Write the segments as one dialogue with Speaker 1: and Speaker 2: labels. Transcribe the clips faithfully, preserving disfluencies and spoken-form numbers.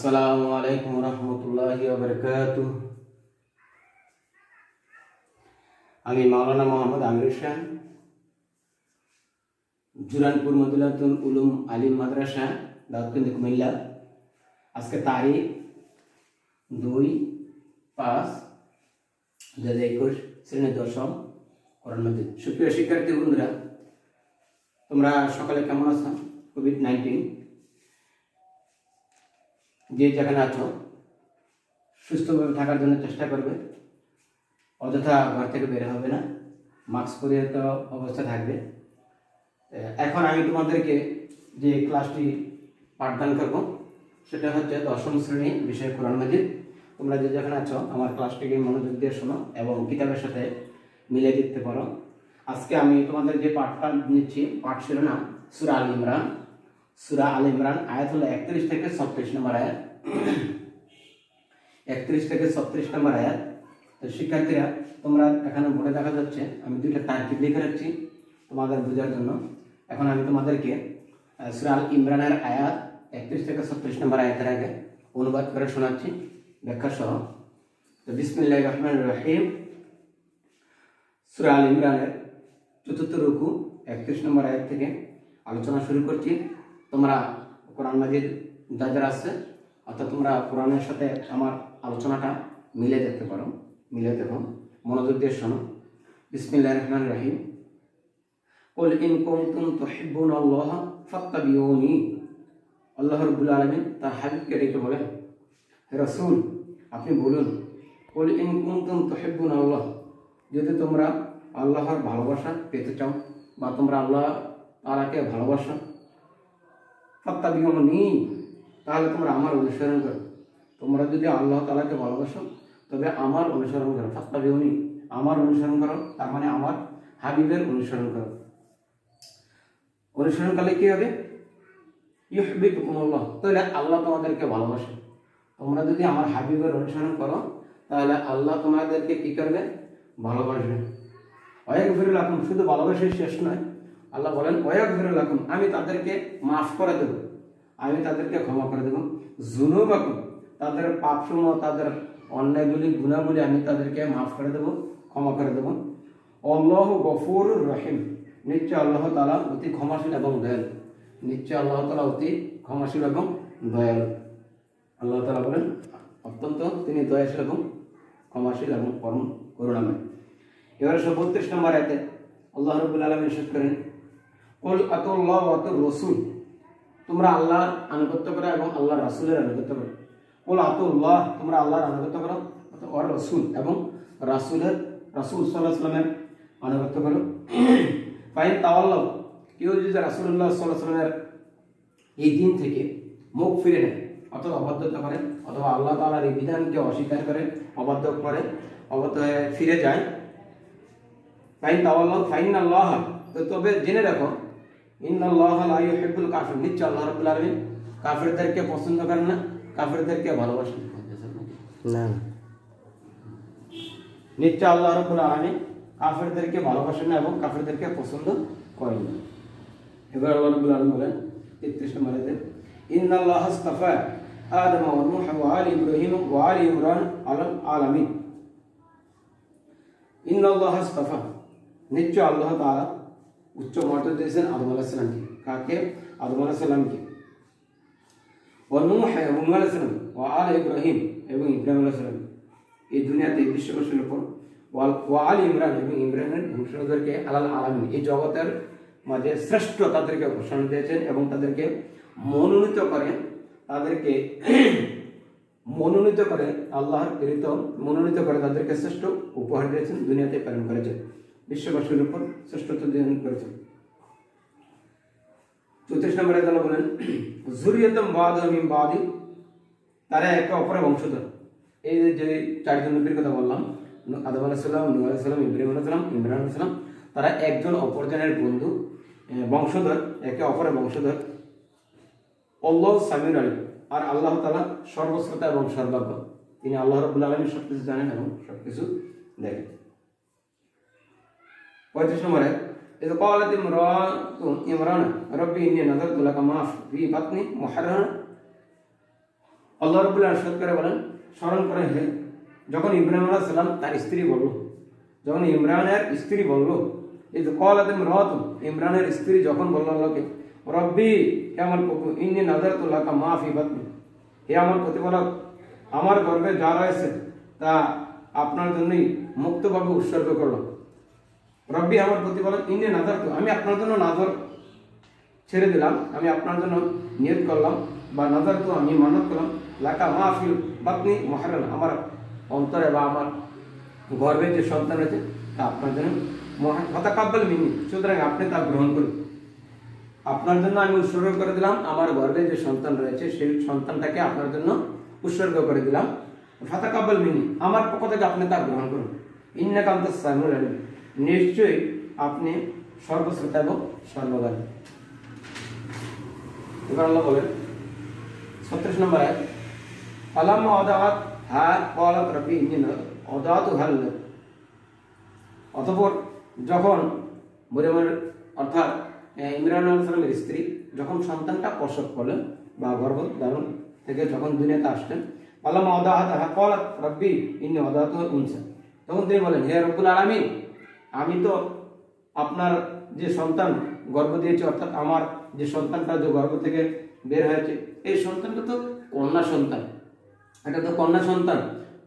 Speaker 1: अस्सलामुअलैकुम वरहमतुल्लाहि वबरकातुह। আমি মাওলানা মোহাম্মদ আমির শাহ, জুরানপুর মদিনাতুল উলুম আলিম মাদ্রাসা দাউদকান্দি কুমিল্লা। আজকে তারিখ দুই পাঁচ দুই হাজার একুশ শ্রেণী দশম কোরআন মাজিদ। সুপ্রিয় শিক্ষার্থী বন্ধুরা, তোমরা সকালে কেমন আছো? কোভিড নাইন্টিন যে যেখানে আছো সুস্থভাবে থাকার জন্য চেষ্টা করবে। অযথা ঘর থেকে বের হবে না, মাস্ক পরে তো অবস্থা থাকবে। এখন আমি তোমাদেরকে যে ক্লাসটি পাঠদান করব সেটা হচ্ছে দশম শ্রেণী বিষয় কোরআন মাজিদ। তোমরা যে যেখানে আছো আমার ক্লাসটিকে মনোযোগ দিয়ে শোনো এবং কিতাবের সাথে মিলে দিতে পারো। আজকে আমি তোমাদের যে পাঠটা নিচ্ছি, পাঠ শিরোনাম সূরা আল ইমরান। সূরা আল ইমরান আয়াত হলো একত্রিশ থেকে ছত্রিশ নম্বর আয়াত। একত্রিশ থেকে ছত্রিশ নম্বর আয়াত। তো শিক্ষার্থীরা, তোমরা এখানে বোর্ডে দেখা যাচ্ছে আমি দুইটা তারকিব লিখে রাখছি তোমাদের বোঝার জন্য। এখন আমি তোমাদেরকে সূরা আল ইমরানের আয়াত একত্রিশ থেকে ছত্রিশ নম্বর আয়াতের আগে অনুবাদ করে শোনাচ্ছি ব্যাখ্যা সহ। তো বিসমিল্লাহির রহমানির রহিম। সূরা আল ইমরানের চতুর্থ রুকু একত্রিশ নম্বর আয়াত থেকে আলোচনা শুরু করছি। তোমরা কোরআন মাজিদ যাদের আছে, অর্থাৎ তোমরা কোরআনের সাথে আমার আলোচনাটা মিলে দেখতে পারো, মিলে দেখো, মনোযোগ দিয়ে শোনো। বিসমিল্লাহির রহমানির রহিম। কুল ইন কুনতুম তুহিব্বুনাল্লাহ ফাত্তাবিউনি। আল্লাহ রাব্বুল আলামিন তার হাবিবকে ডেকে বলেন, হে রাসূল আপনি বলুন, কুল ইন কুনতুম তুহিব্বুনাল্লাহ, যদি তোমরা আল্লাহর ভালোবাসা পেতে চাও বা তোমরা আল্লাহ তাআলাকে ভালোবাসো, ফাত্তাবিউনি, তাহলে তোমরা আমার অনুসরণ করো। তোমরা যদি আল্লাহ তাআলাকে ভালোবাসো তবে আমার অনুসরণ করো। ফাত্তাবিউনি, আমার অনুসরণ করো, তার মানে আমার হাবিবের অনুসরণ করো। অনুসরণ করলে কি হবে? ইউহিব্বুকুমুল্লাহ, তাহলে আল্লাহ তোমাদেরকে ভালোবাসে। তোমরা যদি আমার হাবিবের অনুসরণ করো তাহলে আল্লাহ তোমাদেরকে কি করবে? ভালোবাসবে। ওয়ায়াগফিরু লাকুম, শুধু ভালোবাসাই শেষ নয়, আল্লাহ বলেন ওয়ায়াগফিরু লাকুম, আমি তাদেরকে মাফ করে দেব, আমি তাদেরকে ক্ষমা করে দেব। যুনুবাকুম, তাদের পাপসমূহ, তাদের অন্যায়গুলি, গুনাহগুলি আমি তাদেরকে মাফ করে দেব, ক্ষমা করে দেব। আল্লাহু গফুরুর রহিম, নিশ্চয় আল্লাহ তাআলা অতি ক্ষমাশীল এবং দয়ালু। নিশ্চয় আল্লাহ তাআলা অতি ক্ষমাশীল এবং দয়ালু। আল্লাহ তাআলা বলেন অত্যন্ত তিনি দয়াশীল এবং ক্ষমাশীল এবং পরম করুণাময়। এবারে বত্রিশ নম্বর আয়াতে আল্লাহ রাব্বুল আলামিন ইরশাদ করেন, কুল আতুল্লাহ ওয়া আতুর রাসূল, তোমরা আল্লাহর আনুগত্য করো এবং আল্লাহর রাসূলের আনুগত্য করো। কুল আতুল্লাহ, তোমরা আল্লাহর আনুগত্য করো, ওয়ার রাসূল, এবং রাসূলের, রাসূল সাল্লাল্লাহু আলাইহি ওয়াসাল্লামের আনুগত্য করো। ফাইন তাওয়াল্লাহ, কেউ যদি রাসূলুল্লাহ সাল্লাল্লাহু আলাইহি ওয়াসাল্লামের এই দিন থেকে মুখ ফিরে নেয়, অথবা অবাধ্যতা করে, অথবা আল্লাহ তাআলার এই বিধানকে অস্বীকার করে, অবাধ্য করে, অবাধ্য হয়ে ফিরে যায়। ফাইন তাওয়াল্লাহ ফাইনাল্লাহ, তো তবে জেনে রাখো, ইন্নাল্লাহা লা ইউহিব্বুল কাফিরিন, নিশ্চয় আল্লাহ রাব্বুল আলামিন কাফিরদেরকে পছন্দ করেন না, কাফিরদেরকে ভালোবাসেন না। নিশ্চয় আল্লাহ রাব্বুল আলামিন কাফিরদেরকে ভালোবাসেন না এবং কাফিরদেরকে পছন্দ করেন না। এবার আল্লাহ রাব্বুল আলামিন বলেন তেত্রিশ নম্বর আয়াতে, ইন্নাল্লাহা ইসতাফা আদম ওয়া নূহ ওয়া আলি ইব্রাহিম ওয়া আলি ইমরান আলাল আলামিন। ইন্নাল্লাহা ইসতাফা, নিশ্চয় আল্লাহ তাআলা উচ্চ মর্যাদা দিয়েছেন আদম আলাইহিস সালামকে। কাকে? আদম আলাইহিস সালামকে। ওয়া নূহ এবং নূহ আলাইহিস সালাম, ওয়া আলি ইব্রাহিম এবং ইব্রাহিম আলাইহিস সালাম, এই দুনিয়াতে বিশ্ববাসীর উপর, ওয়া আলি ইমরান এবং ইমরানের বংশধরকে আলাল আলামিন, এই জগতের মাঝে শ্রেষ্ঠ তাদেরকে ঘোষণা দিয়েছেন এবং তাদেরকে মনোনীত করে, তাদেরকে মনোনীত করে, আল্লাহর প্রেরিত মনোনীত করে তাদেরকে শ্রেষ্ঠ উপহার দিয়েছেন, দুনিয়াতে প্রেরণ করেছেন, বিশ্ববাসীর উপর শ্রেষ্ঠত্ব দান করেছেন। চৌত্রিশ নম্বরে আল্লাহ বলেন, যুরিয়াতাম বা'দা মিন বা'দি, তারা একে অপরের বংশধর। এই যে চারজন নবীর কথা বললাম, আদম আলাইহিস সালাম, নূহ আলাইহিস সালাম, ইব্রাহিম আলাইহিস সালাম, ইমরান আলাইহিস সালাম, তারা একজন অপরজনের বন্ধু, বংশধর, একে অপরের বংশধর। আল্লাহু সামিউন আলিম, আর আল্লাহ তাআলা সর্বশ্রোতা এবং সর্বজ্ঞ, তিনি আল্লাহ রাব্বুল আলামিন সবকিছু জানেন এবং সবকিছু দেখেন। পঁয়ত্রিশ নম্বরে, إذ قالت امرأة عمران ربي إني نذرت لك ما في بطني محررا আল্লাহ রাব্বুল আলামিন সাদ করে বলেন, স্মরণ করে হে, যখন ইব্রাহিম আলাইহিস সালাম তার স্ত্রী বলল, যখন ইমরানের স্ত্রী বলল, এই যে ক্বালাত ইমরাতু, ইমরানের স্ত্রী যখন বলল আল্লাহকে, রব্বি, হে আমার প্রভু, ইন্নী নাযারতু লাকা মা ফি বাতনি, হে আমার প্রতিপালক, আমার গর্ভে যা রয়েছে তা আপনার জন্যই মুক্তভাবে উৎসর্গ করলাম। রব্বি, আমার প্রতিপালক, ইন্নী নাযারতু, আমি আপনার জন্য নাযর ছেড়ে দিলাম, আমি আপনার জন্য নিয়ত করলাম বা নাযারতু আমি মানত করলাম, লাকা মা ফি বাতনি মুহাররাম, আমার অন্তরে বা আমার গর্ভে যে সন্তান আছে তা আপনার জন্য মহান, ফাতাকাব্বাল মিন্নি, সুতরাং আপনি তা গ্রহণ করুন। আপনার জন্য আমি উৎসর্গ করে দিলাম, আমার গর্ভে যে সন্তান রয়েছে সেই সন্তানটাকে আপনার জন্য উৎসর্গ করে দিলাম। ফাতাকাব্বাল মিন্নি, আমার পক্ষ থেকে আপনি তা গ্রহণ করুন। ইন্নাকা আনতাস সামিউল আলিম, নিশ্চয়ই আপনি সর্বশ্রোতা এবং সর্বজ্ঞানী। এবার আল্লাহ বলেন ছত্রিশ নম্বর আয়াত, ফালাম্মা ওয়াদাআত হা ক্বালাত রাব্বি ইন্নী ওয়াদাআতু হাল, অতঃপর যখন মরিয়মের অর্থাৎ ইমরান আলাইহিস সালামের স্ত্রী যখন সন্তানটা প্রসব করলেন বা গর্ভধারণ থেকে যখন দুনিয়াতে আসলেন, ফালাম্মা ওয়াদাআত হা ক্বালাত রাব্বি ইন্নী ওয়াদাআতু উনসা, তখন তিনি বলেন, হে রব্বুল আলামিন, আমি তো আপনার যে সন্তান গর্ভ দিয়েছি, অর্থাৎ আমার যে সন্তানটা যে গর্ভ থেকে বের হয়েছে এই সন্তানটা তো কন্যা সন্তান, এটা তো কন্যা সন্তান,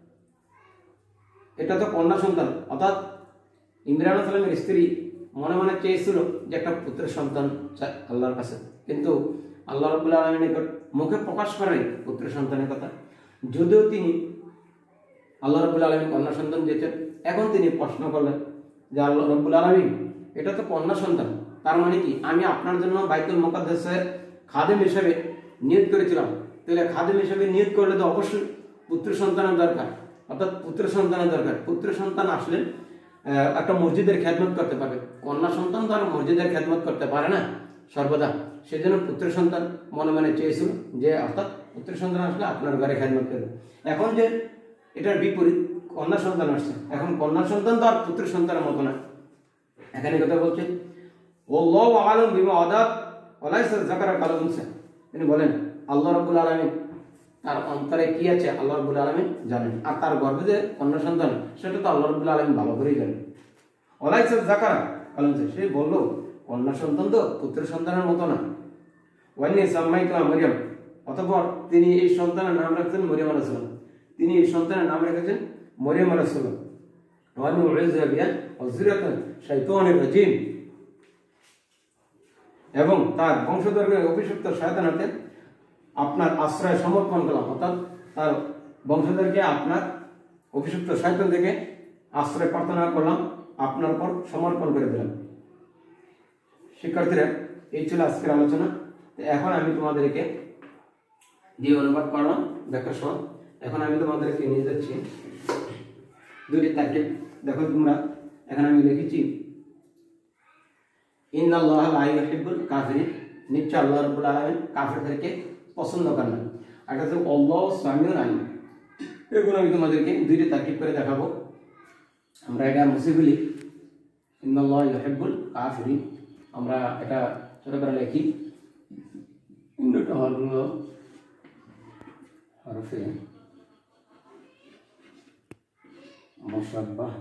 Speaker 1: এটা তো কন্যা সন্তান অর্থাৎ ইমরান আলাইহিস সালামের স্ত্রী মনে মনে চেয়েছিল যে একটা পুত্রের সন্তান আল্লাহর কাছে, কিন্তু আল্লাহ রাব্বুল আলামিনের নিকট মুখে প্রকাশ করেন পুত্রের সন্তানের কথা, যদিও তিনি আল্লাহ রাব্বুল আলামিন কন্যা সন্তান দিয়েছেন। এখন তিনি প্রশ্ন করলেন যে আল্লাহ রাব্বুল আলামিন, এটা তো কন্যা সন্তান, তার মানে কি আমি আপনার জন্য বাইতুল মুকাদ্দাসের খাদেম হিসেবে নিয়োগ করেছিলাম, তাহলে খাদেম হিসেবে নিয়োগ করলে তো অবশ্যই পুত্র সন্তানের দরকার, অর্থাৎ পুত্র সন্তানের দরকার। পুত্র সন্তান আসলে একটা মসজিদের খেদমত করতে পারবে, কন্যা সন্তান তো আর মসজিদের খেদমত করতে পারে না সর্বদা, সেই জন্য পুত্র সন্তান মনে মনে চেয়েছিল যে অর্থাৎ পুত্র সন্তান আসলে আপনার ঘরে খেদমত করবে। এখন যে এটার বিপরীত কন্যা সন্তান আসছে, এখন কন্যা সন্তান তো আর পুত্র সন্তানের মতো না। এখানে কথা বলছে আল্লাহু আ'লাম বিমা ওয়াদাত ওয়ালাইসা যাকারা কাল উনসা, তিনি বলেন আল্লাহ রাব্বুল আলামিন তার অন্তরে কি আছে আল্লাহ রাব্বুল আলামিন জানেন, আর তার গর্ভে যে কন্যা সন্তান সেটা তো আল্লাহ রাব্বুল আলামিন ভালো করেই জানেন। ওয়ালাইসা যাকারা কাল উনসা, সে বলল কন্যা সন্তান তো পুত্র সন্তানের মতো না। ওয়ান্নি সাম্মাইতুহা মারইয়াম, অতঃপর তিনি এই সন্তানের নাম রাখছেন মরিয়ম আলাইহিস সালাম, তিনি এই সন্তানের নাম রেখেছেন মরিয়ম আলাইহিস সালাম। ওয়ান্নি উইযা বিহা ওয়াযরিয়াতান শাইতানির রাজিম, এবং তার বংশধরকে অভিশপ্ত শয়তান হতে আপনার আশ্রয় সমর্পণ করলাম, অর্থাৎ তার বংশধরকে আপনার অভিশপ্ত শয়তান থেকে আশ্রয় প্রার্থনা করলাম, আপনার পর সমর্পণ করে দিলাম। শিক্ষার্থীরা, এই ছিল আজকের আলোচনা। এখন আমি তোমাদেরকে দিয়ে অনুবাদ করলাম দেখার সময়, এখন আমি তোমাদেরকে নিয়ে যাচ্ছি দুটি তারিখ। দেখো তোমরা, এখন আমি লিখেছি ইন্নাল্লাহা লা ইউহিব্বুল কাফিরিন, নিশ্চয় আল্লাহ রাব্বুল আলামিন কাফিরদেরকে পছন্দ করেন না। আর এটা হচ্ছে আল্লাহু সামিউন আলিম, এগুলো আমি তোমাদেরকে দুইটা তারকিব করে দেখাবো। আমরা এটা মুছে ফেলি, ইন্নাল্লাহা ইউহিব্বুল কাফিরিন, আমরা এটা ছোট করে লিখি, ইন্নাটা হলো হরফে মুশাব্বাহ,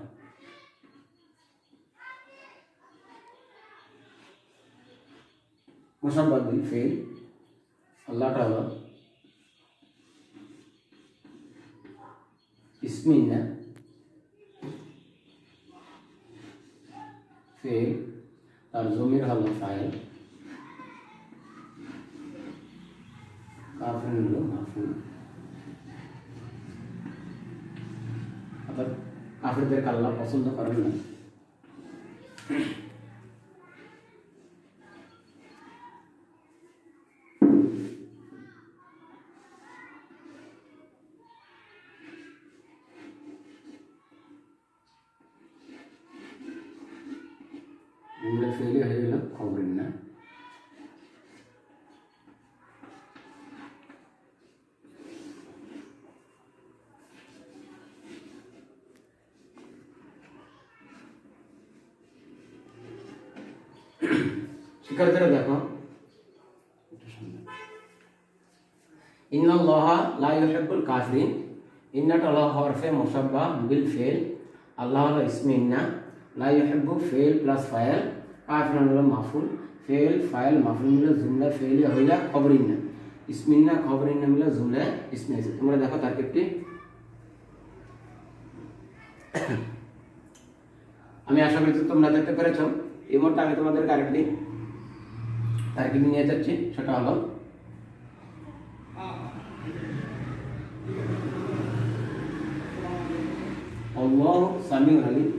Speaker 1: মুশাব্বাহ বিল ফিল, আল্লাহটা হলো ইসমিন না ফিল, আর জমির হলো ফাইল, কাফির হলো মাফউল, অর্থাৎ কাফিরদেরকে আল্লাহ পছন্দ করেন না। জুমলা ফেলে হয়ে গেল খবরের না। শিক্ষার্থীরা দেখো, ইন্নাল্লাহা লা ইউহিব্বুল কাফিরিন, ইন্নাটা হলো হরফে মুসাব্বাহ বিল ফেল, আল্লাহ হলো ইসমে ইন্না, লা ইউহিব্বু ফেল প্লাস ফাইল, কাফিরুন হলো মাফুল, ফেল ফাইল মাফুল মিলে জুমলা ফেল হইলা খবর ইন্না, ইসমে ইন্না খবর ইন্না মিলে জুমলা ইসমে ইন্না। তোমরা দেখো তারকিবটি, আমি আশা করি তোমরা দেখতে পেরেছ। এই মুহূর্তে আমি তোমাদেরকে আরেকটি তারকিব নিয়ে যাচ্ছি, সেটা হলো আল্লাহু সামিউন আলিম।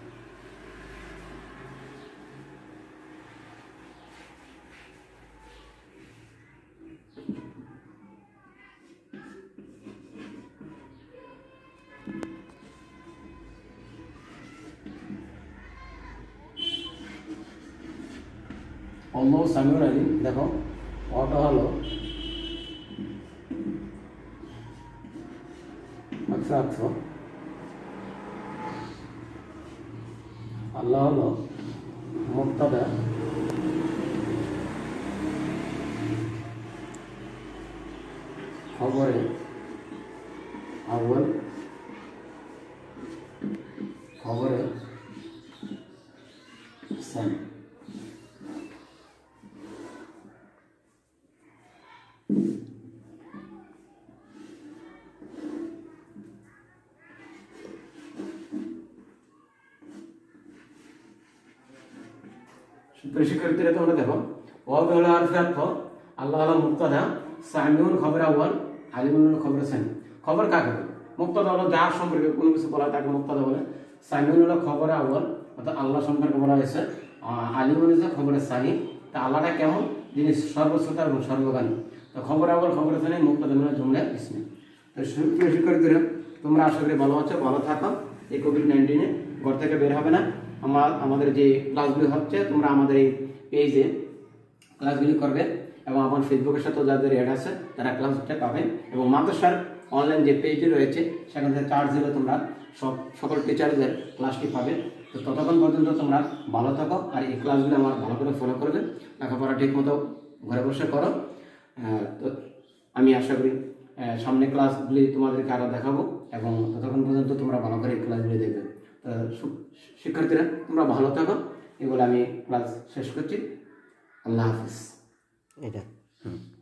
Speaker 1: আল্লাহু সামিউন আলিম, দেখো অটা হলো আচ্ছা আচ্ছা, আল্লাহ হলো মুবতাদা, খবরে আউয়াল, খবরে সানি। শিক্ষার্থীরা তোমরা দেখো, ওয়াও হলো হরফে আতফ, আল্লাহ হলো মুবতাদা, সামিউন খবর আউয়াল, আলিমুন হলো খবর সানি। খবর কাকে বলে? মুবতাদা হলো যার সম্পর্কে কোনো কিছু বলা তাকে মুবতাদা বলে, সামিউন হলো খবর আউয়াল অর্থাৎ আল্লাহ সম্পর্কে বলা হয়েছে, আলিমুন হচ্ছে খবরের সানি। তা আল্লাহটা কেমন? যিনি সর্বশ্রোতা এবং সর্বজ্ঞানী। তো খবর আউয়াল খবর সানি মুবতাদা মিলে জুমলা ইসমে। তো শিক্ষার্থীরা তোমরা আশা করি ভালো আছো, ভালো থাকো। এই কোভিড নাইন্টিনে ঘর থেকে বের হবে না। আমার আমাদের যে ক্লাসগুলি হচ্ছে তোমরা আমাদের এই পেজে ক্লাসগুলি করবে এবং আমার ফেসবুকের সাথে যাদের অ্যাড আছে তারা ক্লাসটা পাবে, এবং মাদ্রাসার অনলাইন যে পেজটি রয়েছে সেখান থেকে চার্জ দিলে তোমরা সব সকল টিচারদের ক্লাসটি পাবে। তো ততক্ষণ পর্যন্ত তোমরা ভালো থাকো, আর এই ক্লাসগুলি আমার ভালো করে ফলো করবে, লেখাপড়া ঠিক মতো ঘরে বসে করো। তো আমি আশা করি সামনে ক্লাসগুলি তোমাদেরকে আরও দেখাবো, এবং ততক্ষণ পর্যন্ত তোমরা ভালো করে এই ক্লাসগুলি দেখবে। তো শিক্ষার্থীরা তোমরা ভালো থাকো, এগুলো আমি ক্লাস শেষ করছি। আল্লাহ হাফিজ। এটা হুম